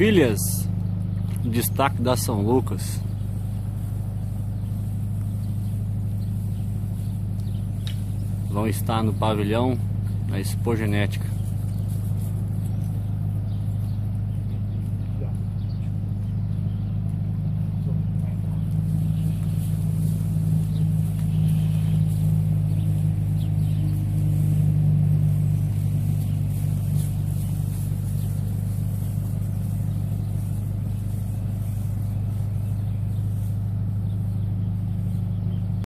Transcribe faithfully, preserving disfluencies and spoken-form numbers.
filhas, destaque da São Lucas. Vão estar no pavilhão da Expo Genética.